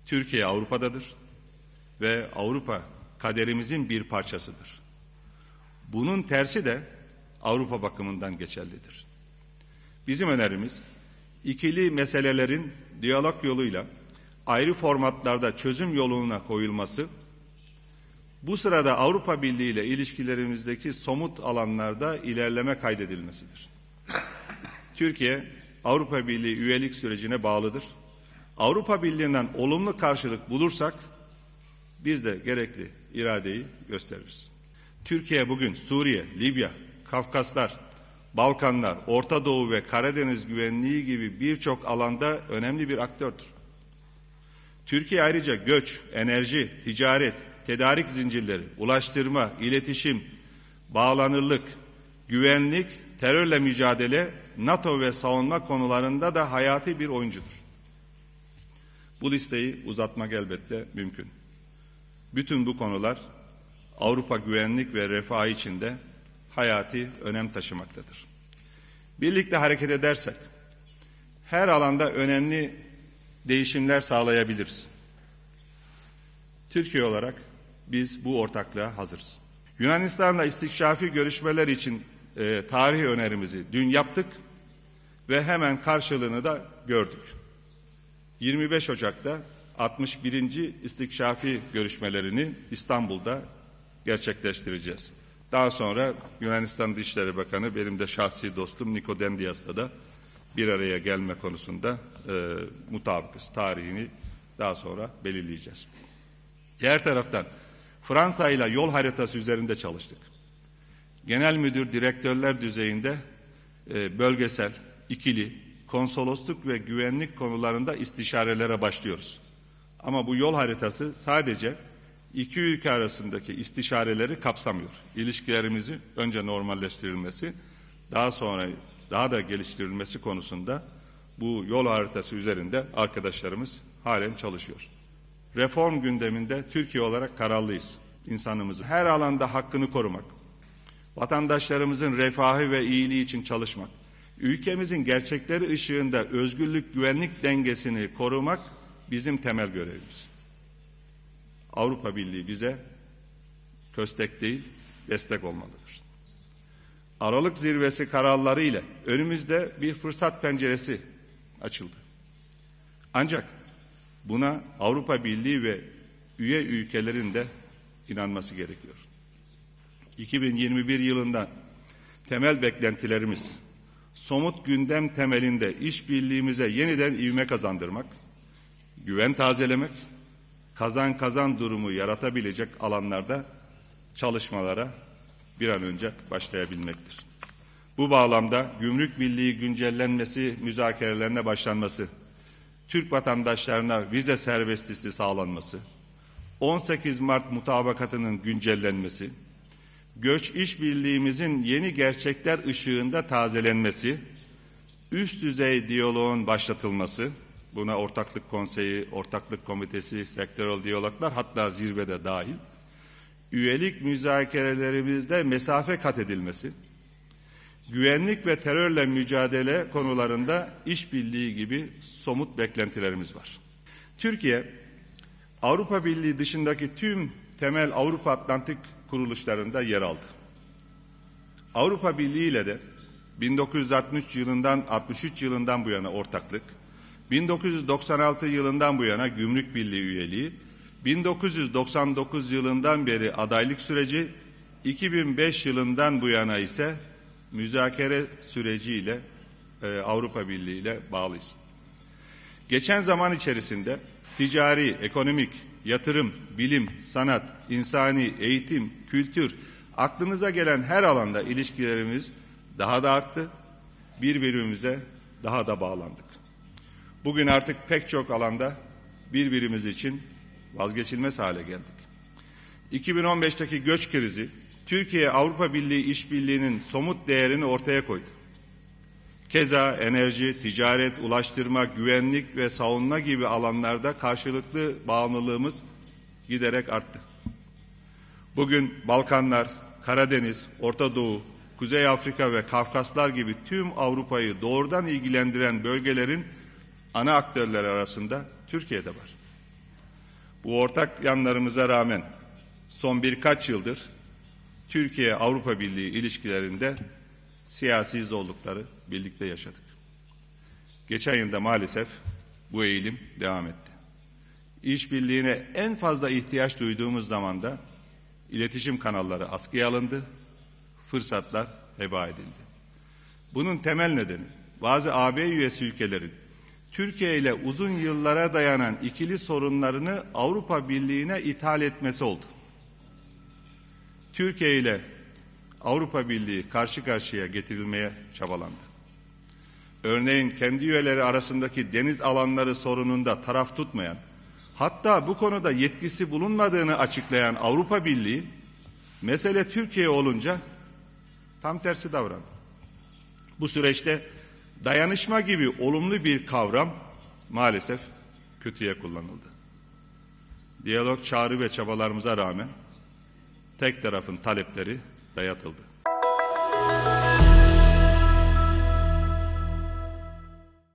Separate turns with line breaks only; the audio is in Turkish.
Türkiye Avrupa'dadır ve Avrupa kaderimizin bir parçasıdır. Bunun tersi de Avrupa bakımından geçerlidir. Bizim önerimiz, ikili meselelerin diyalog yoluyla ayrı formatlarda çözüm yoluna koyulması, bu sırada Avrupa Birliği ile ilişkilerimizdeki somut alanlarda ilerleme kaydedilmesidir. Türkiye, Avrupa Birliği üyelik sürecine bağlıdır. Avrupa Birliği'nden olumlu karşılık bulursak, biz de gerekli iradeyi gösteririz. Türkiye bugün Suriye, Libya, Kafkaslar, Balkanlar, Orta Doğu ve Karadeniz güvenliği gibi birçok alanda önemli bir aktördür. Türkiye ayrıca göç, enerji, ticaret, tedarik zincirleri, ulaştırma, iletişim, bağlanırlık, güvenlik, terörle mücadele, NATO ve savunma konularında da hayati bir oyuncudur. Bu listeyi uzatmak elbette mümkün. Bütün bu konular Avrupa güvenlik ve refahı içinde hayati önem taşımaktadır. Birlikte hareket edersek her alanda önemli değişimler sağlayabiliriz. Türkiye olarak biz bu ortaklığa hazırız. Yunanistan'la istikşafi görüşmeler için tarihi önerimizi dün yaptık ve hemen karşılığını da gördük. 25 Ocak'ta 61. istikşafi görüşmelerini İstanbul'da gerçekleştireceğiz. Daha sonra Yunanistan Dışişleri Bakanı, benim de şahsi dostum Niko Dendias'la da bir araya gelme konusunda mutabıkız. Tarihini daha sonra belirleyeceğiz. Diğer taraftan Fransa ile yol haritası üzerinde çalıştık. Genel müdür, direktörler düzeyinde bölgesel, ikili, konsolosluk ve güvenlik konularında istişarelere başlıyoruz. Ama bu yol haritası sadece iki ülke arasındaki istişareleri kapsamıyor. İlişkilerimizi önce normalleştirilmesi, daha sonra daha da geliştirilmesi konusunda bu yol haritası üzerinde arkadaşlarımız halen çalışıyor. Reform gündeminde Türkiye olarak kararlıyız. İnsanımızın her alanda hakkını korumak, vatandaşlarımızın refahı ve iyiliği için çalışmak, ülkemizin gerçekleri ışığında özgürlük, güvenlik dengesini korumak bizim temel görevimiz. Avrupa Birliği bize köstek değil, destek olmalıdır. Aralık zirvesi kararları ile önümüzde bir fırsat penceresi açıldı. Ancak buna Avrupa Birliği ve üye ülkelerin de inanması gerekiyor. 2021 yılında temel beklentilerimiz, somut gündem temelinde işbirliğimize yeniden ivme kazandırmak, güven tazelemek, kazan kazan durumu yaratabilecek alanlarda çalışmalara bir an önce başlayabilmektir. Bu bağlamda Gümrük Birliği güncellenmesi müzakerelerine başlanması, Türk vatandaşlarına vize serbestisi sağlanması, 18 Mart mutabakatının güncellenmesi, göç işbirliğimizin yeni gerçekler ışığında tazelenmesi, üst düzey diyaloğun başlatılması, buna ortaklık konseyi, ortaklık komitesi, sektörel diyaloglar hatta zirvede dahil, üyelik müzakerelerimizde mesafe kat edilmesi, güvenlik ve terörle mücadele konularında işbirliği gibi somut beklentilerimiz var. Türkiye, Avrupa Birliği dışındaki tüm temel Avrupa Atlantik kuruluşlarında yer aldı. Avrupa Birliği ile de 1963 yılından bu yana ortaklık, 1996 yılından bu yana Gümrük Birliği üyeliği, 1999 yılından beri adaylık süreci, 2005 yılından bu yana ise müzakere süreciyle Avrupa Birliği ile bağlıyız. Geçen zaman içerisinde ticari, ekonomik, yatırım, bilim, sanat, insani, eğitim, kültür, aklınıza gelen her alanda ilişkilerimiz daha da arttı, birbirimize daha da bağlandık. Bugün artık pek çok alanda birbirimiz için vazgeçilmez hale geldik. 2015'teki göç krizi, Türkiye-Avrupa Birliği işbirliğinin somut değerini ortaya koydu. Keza enerji, ticaret, ulaştırma, güvenlik ve savunma gibi alanlarda karşılıklı bağımlılığımız giderek arttı. Bugün Balkanlar, Karadeniz, Orta Doğu, Kuzey Afrika ve Kafkaslar gibi tüm Avrupa'yı doğrudan ilgilendiren bölgelerin ana aktörleri arasında Türkiye'de var. Bu ortak yanlarımıza rağmen son birkaç yıldır Türkiye-Avrupa Birliği ilişkilerinde siyasi zorlukları birlikte yaşadık. Geçen yılda maalesef bu eğilim devam etti. İşbirliğine en fazla ihtiyaç duyduğumuz zaman da iletişim kanalları askıya alındı, fırsatlar heba edildi. Bunun temel nedeni bazı AB üyesi ülkelerin Türkiye ile uzun yıllara dayanan ikili sorunlarını Avrupa Birliği'ne ithal etmesi oldu. Türkiye ile Avrupa Birliği karşı karşıya getirilmeye çabalandı. Örneğin kendi üyeleri arasındaki deniz alanları sorununda taraf tutmayan, hatta bu konuda yetkisi bulunmadığını açıklayan Avrupa Birliği, mesele Türkiye olunca tam tersi davrandı. Bu süreçte dayanışma gibi olumlu bir kavram maalesef kötüye kullanıldı. Diyalog çağrı ve çabalarımıza rağmen tek tarafın talepleri dayatıldı.